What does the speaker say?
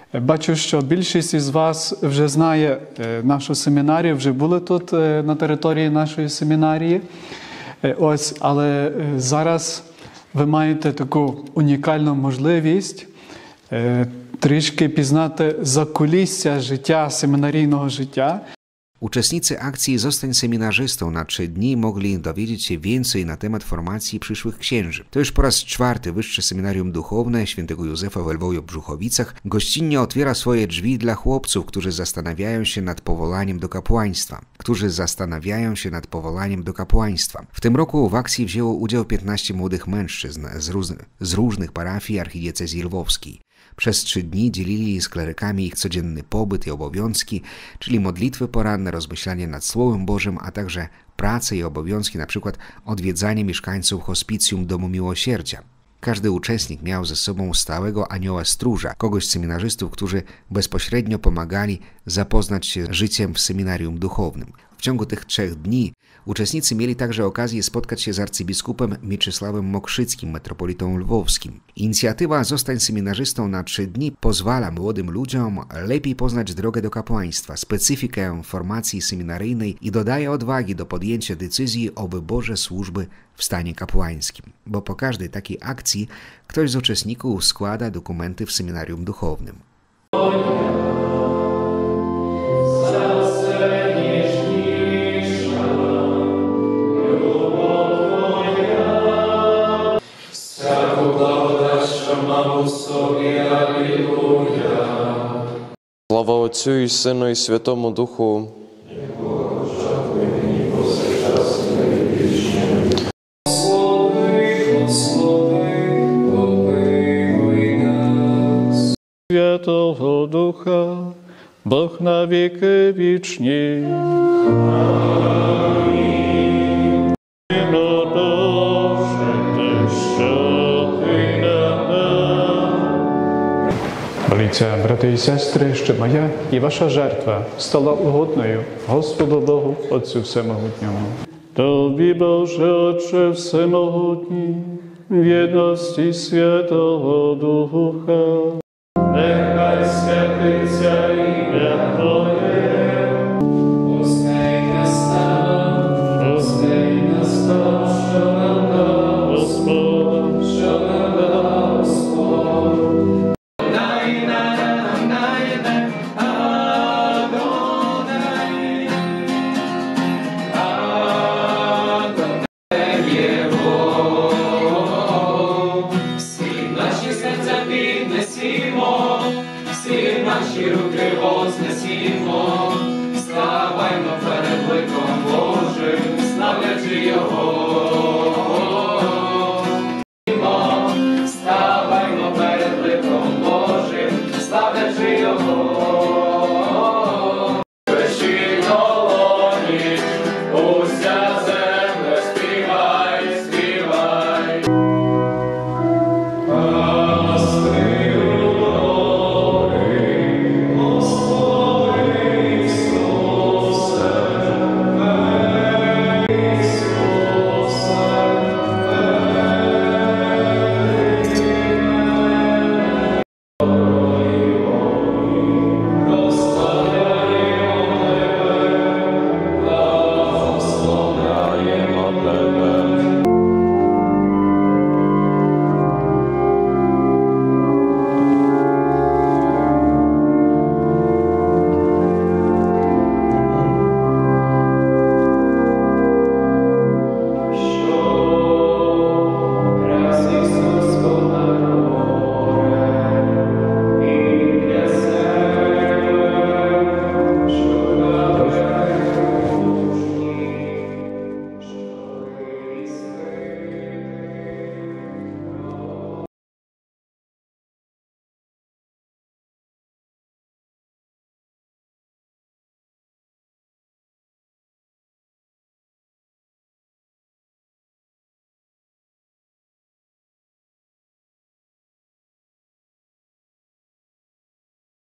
Бачу, що більшість із вас вже знає нашу семінарію, вже були тут на території нашої семінарії. Але зараз ви маєте таку унікальну можливість трішки пізнати закулісся життя, семинарійного життя. Uczestnicy akcji Zostań seminarzystą na 3 dni mogli dowiedzieć się więcej na temat formacji przyszłych księży. To już po raz 4 Wyższe Seminarium Duchowne Świętego Józefa w Lwowie-Brzuchowicach gościnnie otwiera swoje drzwi dla chłopców, którzy zastanawiają się nad powołaniem do kapłaństwa. W tym roku w akcji wzięło udział 15 młodych mężczyzn z różnych parafii archidiecezji lwowskiej. Przez 3 dni dzielili z klerykami ich codzienny pobyt i obowiązki, czyli modlitwy poranne, rozmyślanie nad Słowem Bożym, a także prace i obowiązki, np. odwiedzanie mieszkańców hospicjum Domu Miłosierdzia. Każdy uczestnik miał ze sobą stałego anioła stróża, kogoś z seminarzystów, którzy bezpośrednio pomagali zapoznać się z życiem w seminarium duchownym. W ciągu tych 3 dni uczestnicy mieli także okazję spotkać się z arcybiskupem Mieczysławem Mokrzyckim, metropolitą lwowskim. Inicjatywa Zostań seminarzystą na 3 dni pozwala młodym ludziom lepiej poznać drogę do kapłaństwa, specyfikę formacji seminaryjnej i dodaje odwagi do podjęcia decyzji o wyborze służby w stanie kapłańskim. Bo po każdej takiej akcji ktoś z uczestników składa dokumenty w seminarium duchownym. Слава Отцю і Сину і Святому Духу. Святого Духа, Бог на віки вічні. Моліться, брати і сестри, щоб моя і ваша жертва стала угодною Господу Богу, Отцю Всемогутньому. Тобі, Боже, Отче Всемогутній, в єдності Святого Духа, нехай святиться ім'я Твоє, пускай настав, що нам дав Господь, що нам дав Господь. Наші руки вознесімо, ставаймо перед ликом Божим, славлячи Його.